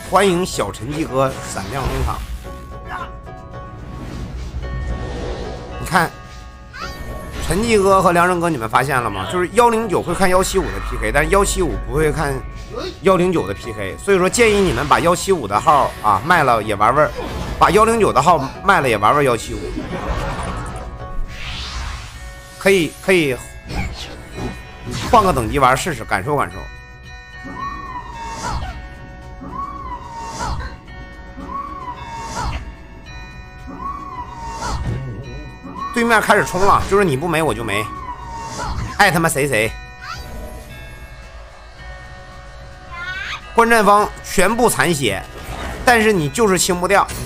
欢迎小陈记哥闪亮登场。你看，陈记哥和梁仁哥，你们发现了吗？就是109会看175的 PK， 但是175不会看109的 PK， 所以说建议你们把175的号啊卖了也玩玩，把109的号卖了也玩玩175，可以换个等级玩试试，感受感受。对面开始冲了，就是你不没我就没，爱他妈谁谁。观战方全部残血，但是你就是清不掉。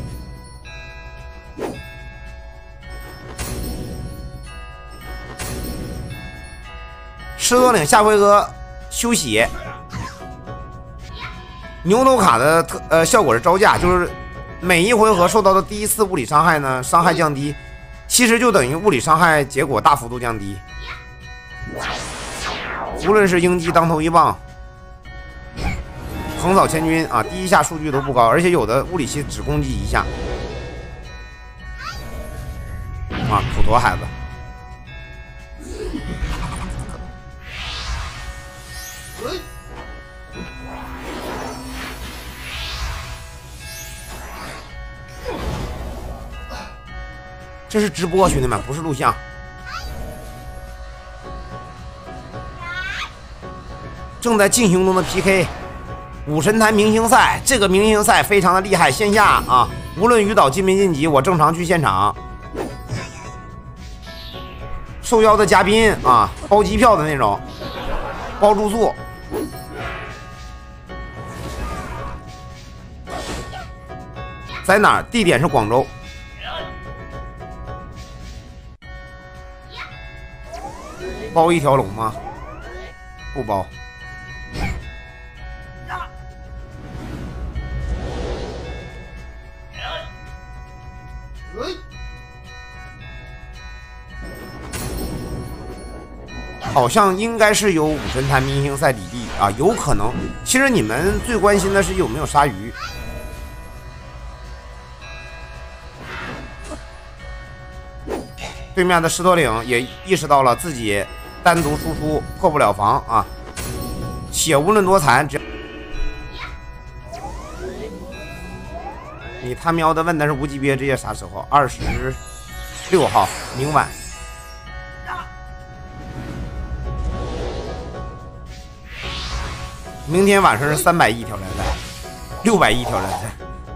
狮驼岭下回合休血，牛头卡的效果是招架，就是每一回合受到的第一次物理伤害呢，伤害降低。其实就等于物理伤害结果大幅度降低，无论是鹰击当头一棒、横扫千军啊，第一下数据都不高，而且有的物理器只攻击一下啊，普陀孩子。这是直播，兄弟们，不是录像。正在进行中的 PK， 武神坛明星赛，这个明星赛非常的厉害，线下啊，无论鱼岛晋没晋级，我正常去现场。受邀的嘉宾啊，包机票的那种，包住宿。在哪儿？地点是广州。包一条龙吗？不包。好像应该是有武神坛明星赛比例啊，有可能。其实你们最关心的是有没有鲨鱼。对面的狮驼岭也意识到了自己单独输出破不了防啊，血无论多残，只你他喵的问的是无级别职业啥时候？26号明晚。明天晚上是300亿挑战赛，600亿挑战赛。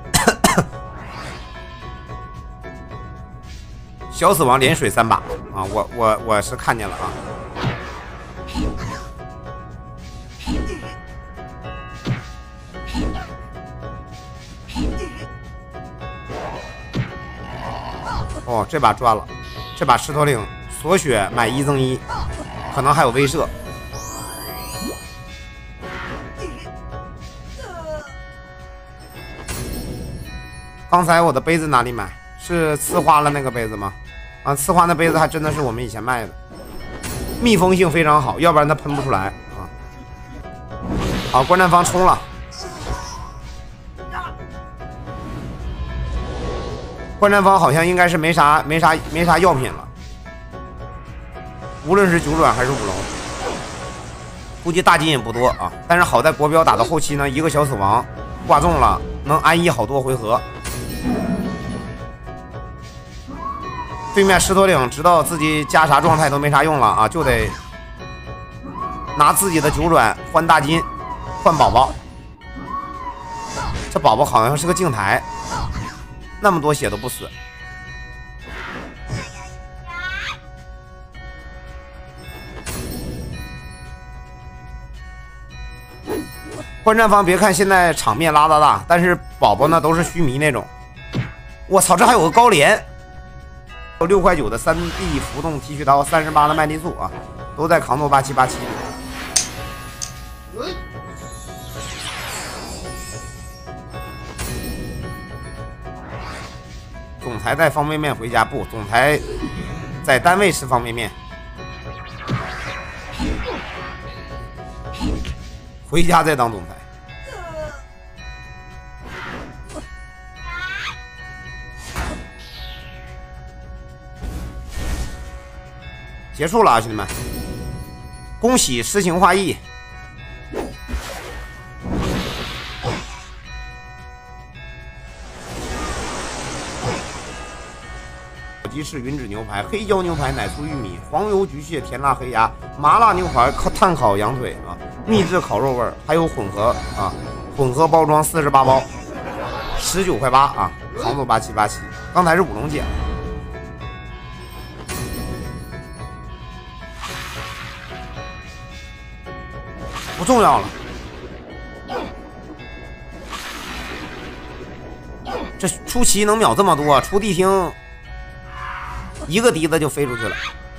小死亡连水3把啊！我是看见了啊。哦，这把赚了，这把狮驼岭锁血买1赠1，可能还有威慑。刚才我的杯子哪里买？是呲花了那个杯子吗？啊，呲花那杯子还真的是我们以前卖的，密封性非常好，要不然它喷不出来啊。好，观战方冲了，观战方好像应该是没啥药品了，无论是九转还是舞龙，估计大金也不多啊。但是好在国标打到后期呢，一个小死亡挂中了，能安逸好多回合。对面狮驼岭知道自己加啥状态都没啥用了啊，就得拿自己的九转换大金，换宝宝。这宝宝好像是个镜台，那么多血都不死。观战方别看现在场面拉大，但是宝宝呢都是须弥那种。我操，这还有个高连！6块9的3D 浮动剃须刀，38的麦丽素啊，都在扛斗8787里。总裁带方便面回家不？总裁在单位吃方便面，回家再当总裁。 结束了啊，兄弟们！恭喜诗情画意。鸡翅、云指牛排、黑椒牛排、奶酥玉米、黄油焗蟹、甜辣黑鸭、麻辣牛排、炭烤羊腿啊，秘制烤肉味儿，还有混合包装48包，19块8啊，杭州8787。刚才是五龙姐，不重要了。这出奇能秒这么多，出地听。一个笛子就飞出去了，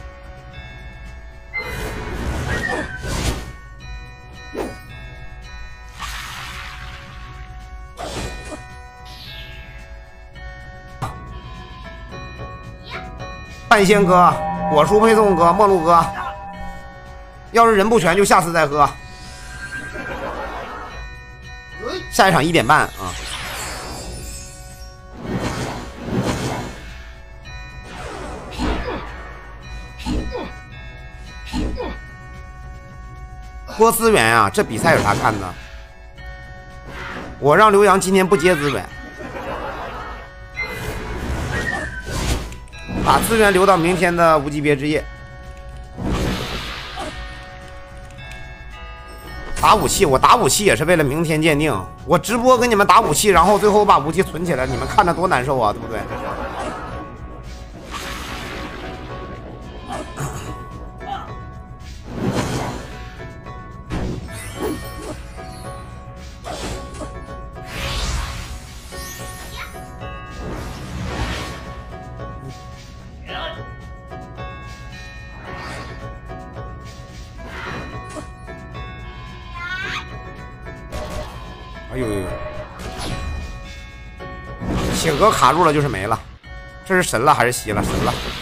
半仙哥、果蔬配送哥、陌路哥，要是人不全就下次再喝。下一场1点半啊。多资源啊！这比赛有啥看的？我让刘洋今天不接资源，把资源留到明天的无级别之夜。打武器，我打武器也是为了明天鉴定。我直播给你们打武器，然后最后把武器存起来，你们看着多难受啊，对不对？哎呦呦呦！血格卡住了就是没了，这是神了还是吸了？神了。